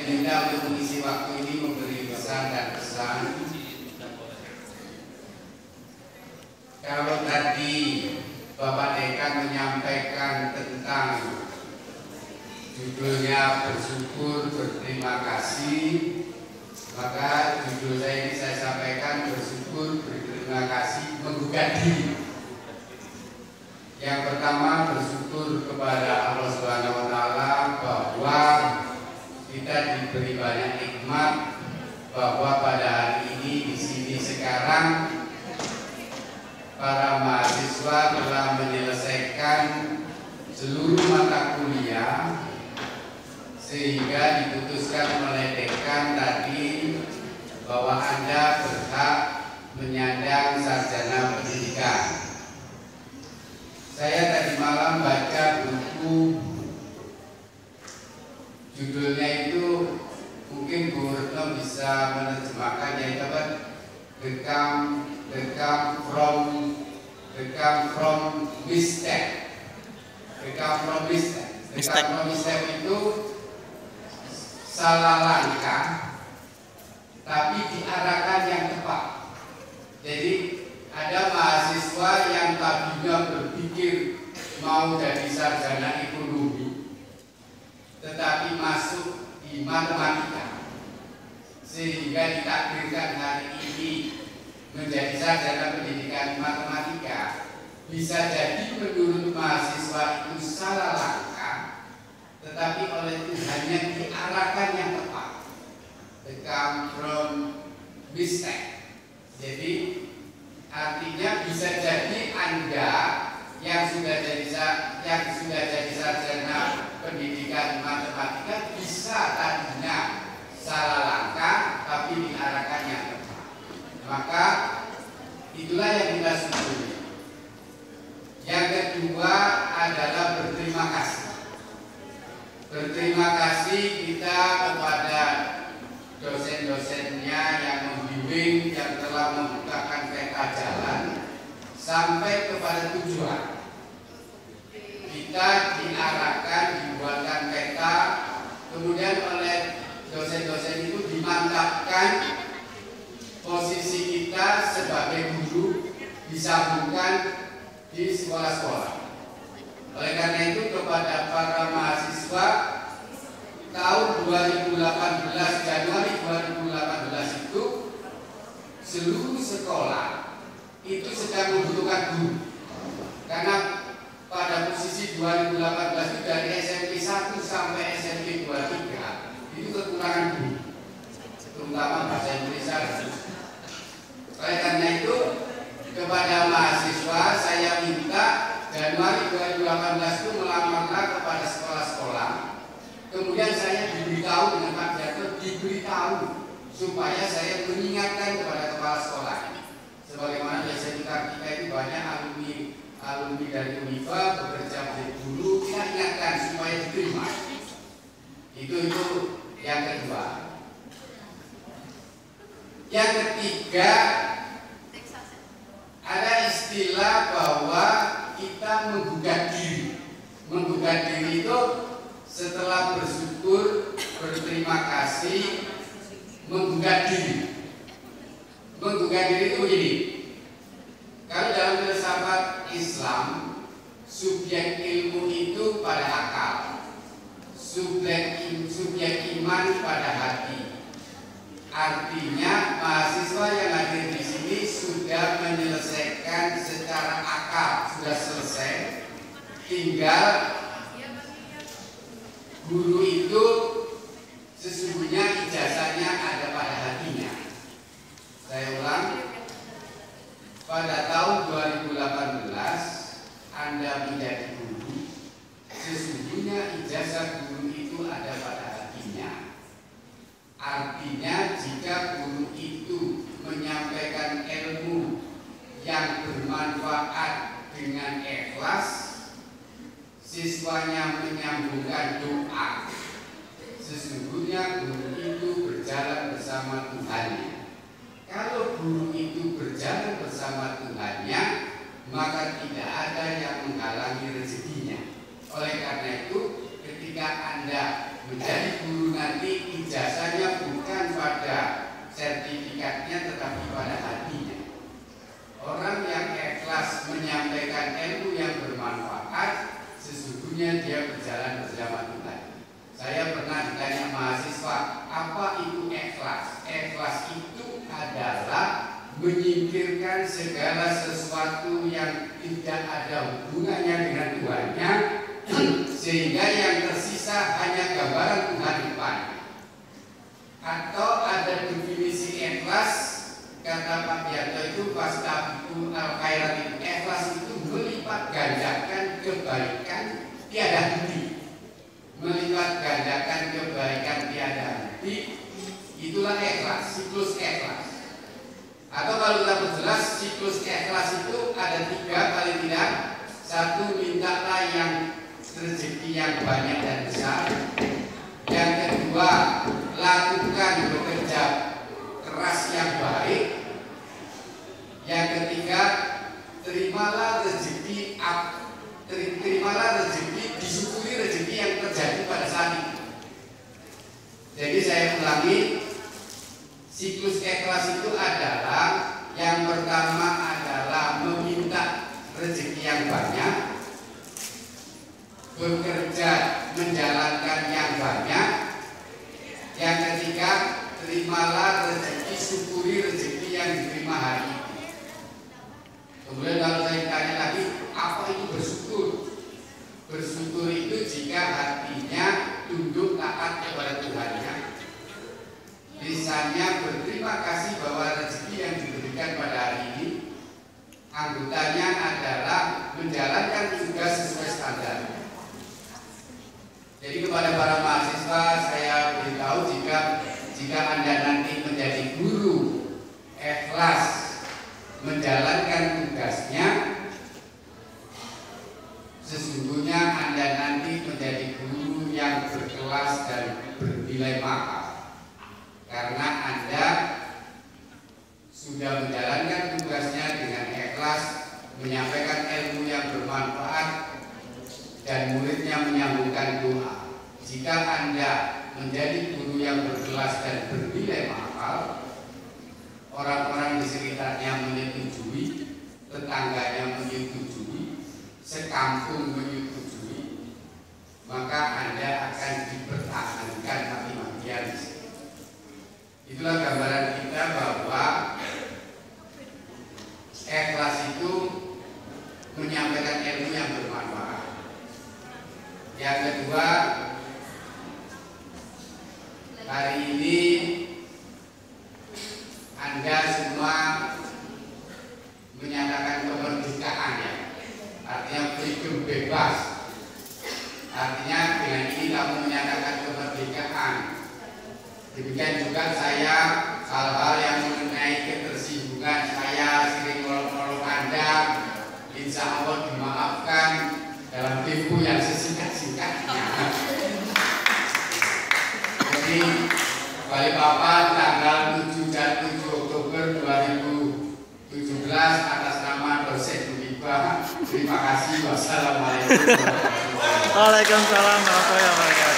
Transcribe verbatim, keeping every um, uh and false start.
diminta untuk mengisi waktu ini memberi pesan dan pesan. Kalau tadi Bapak Dekan menyampaikan tentang judulnya bersyukur berterima kasih, maka judul saya ini saya sampaikan bersyukur berterima kasih menggugat diri. Yang pertama, bersyukur kepada Allah Subhanahu wa taala bahwa kita diberi banyak nikmat, bahwa pada hari ini di sini sekarang para mahasiswa telah menyelesaikan seluruh mata kuliah sehingga diputuskan oleh dekan tadi bahwa Anda berhak menyandang sarjana pendidikan. Saya tadi malam baca buku, judulnya itu mungkin Bu Retno bisa menerjemahkan, yaitu apa? The Come, the Come from, the Come from Mistake. The Come from Mistake. The Come from Mistake itu salah langkah, tapi diarahkan yang tepat. Jadi ada mahasiswa yang tadinya berpikir mau jadi sarjana ekonomi, tetapi masuk di matematika, sehingga ditakdirkan hari ini menjadi sarjana pendidikan matematika. Bisa jadi menurut mahasiswa itu salah langkah, tetapi oleh Tuhannya diarahkan yang tepat. The come from mistake. Jadi artinya bisa jadi Anda yang sudah jadi yang sudah jadi sarjana pendidikan matematika bisa tadinya salah langkah tapi diarahkan yang tepat. Maka itulah yang kita syukuri. Yang kedua adalah berterima kasih. Berterima kasih kita kepada dosen-dosennya yang membimbing, yang telah membukakan peta jalan sampai kepada tujuan. Kita diarahkan, dibuatkan peta, kemudian oleh dosen-dosen itu dimantapkan posisi kita sebagai guru, disambungkan di sekolah-sekolah. Oleh karena itu kepada para mahasiswa, tahun dua ribu delapan belas, Januari dua ribu delapan belas itu seluruh sekolah itu sedang membutuhkan guru. Karena pada posisi dua ribu delapan belas itu dari S M P satu sampai S M P dua puluh tiga itu kekurangan guru, terutama bahasa Indonesia. Oleh karena itu kepada mahasiswa saya minta Januari dua ribu delapan belas itu melamarlah kepada sekolah-sekolah. Kemudian saya diberitahu dengan Pak Jatuh, diberitahu supaya saya mengingatkan kepada kepala sekolah. Sebagaimana biasa di Kartika itu banyak alumni alumni dari Univa bekerja menjadi guru, kita ingatkan supaya diterima. Itu itu yang kedua. Yang ketiga, ada istilah bahwa kita menggugat diri. Menggugat diri itu setelah bersyukur, berterima kasih, menggugat diri. Menggugat diri itu begini. Kalau dalam filsafat Islam, subjek ilmu itu pada akal, subjek, subjek iman pada hati. Artinya mahasiswa yang hadir di sini sudah menyelesaikan secara akal, sudah selesai. Tinggal guru itu sesungguhnya ijazahnya ada pada hatinya. Saya ulang, pada tahun dua ribu delapan belas Anda menjadi guru, sesungguhnya ijazah guru itu ada pada hatinya. Artinya jika guru itu menyampaikan ilmu yang bermanfaat dengan ikhlas, siswanya menyambungkan doa, sesungguhnya guru itu berjalan bersama Tuhannya. Kalau guru itu berjalan bersama Tuhannya, maka tidak ada yang menghalangi rezekinya. Oleh karena itu, ketika Anda menjadi guru nanti, ijazah sertifikatnya tetapi pada hatinya. Orang yang ikhlas menyampaikan ilmu yang bermanfaat, sesungguhnya dia berjalan bersama Tuhan. Saya pernah ditanya mahasiswa, apa itu ikhlas? Ikhlas itu adalah menyingkirkan segala sesuatu yang tidak ada hubungannya dengan Tuhannya, sehingga yang tersisa hanya gambaran Tuhan di depannya. Atau ada definisi ikhlas, kata Pak Bianto itu fastabiqul khairat, itu ikhlas itu melipat gandakan kebaikan tiada henti. Melipat gandakan kebaikan tiada henti, itulah ikhlas, siklus ikhlas. Atau kalau kita perjelas, siklus ikhlas itu ada tiga paling tidak. Satu, mintalah yang rezeki yang banyak dan besar. Yang kedua, lakukan bekerja keras yang baik. Yang ketiga, terimalah rezeki, terimalah rezeki, disyukuri rezeki yang terjadi pada saat itu. Jadi saya ulangi, siklus ikhlas itu adalah yang pertama adalah meminta rezeki yang banyak, bekerja menjalankan yang banyak. Yang ketiga, terimalah rezeki, syukuri rezeki yang diterima hari ini. Kemudian kalau saya tanya lagi, apa itu bersyukur? Bersyukur itu jika hatinya tunduk taat kepada Tuhannya, lisannya berterima kasih bahwa rezeki yang diberikan pada hari ini, anggotanya adalah menjalankan tugas sesuai standar. Jadi kepada para mahasiswa saya beritahu, jika jika Anda nanti menjadi guru ikhlas menjalankan tugasnya, sesungguhnya Anda nanti menjadi guru yang berkelas dan bernilai mahal, karena Anda sudah menjalankan tugasnya dengan ikhlas, menyampaikan ilmu yang bermanfaat, dan muridnya menyambungkan doa. Jika Anda menjadi guru yang berkelas dan bernilai mahal, orang-orang di sekitarnya menyetujui, tetangganya menyetujui, sekampung menyetujui, maka Anda akan dipertahankan mati-matian. Itulah gambaran kita bahwa ikhlas itu menyampaikan ilmu yang bermanfaat. Yang kedua, hari ini Anda semua menyatakan kemerdekaan, ya. Artinya freedom, bebas. Artinya dengan ini kamu menyatakan kemerdekaan. Demikian juga saya, hal-hal yang mengenai ketersinggungan saya sering nolong-nolong Anda, insya Allah dimaafkan dalam tempo yang sesingkat-singkatnya. Jadi Balikpapan tanggal tujuh dan tujuh Oktober dua ribu tujuh belas atas nama dosen Unibah. Terima kasih. Wassalamualaikum warahmatullahi wabarakatuh. Waalaikumsalam warahmatullahi wabarakatuh.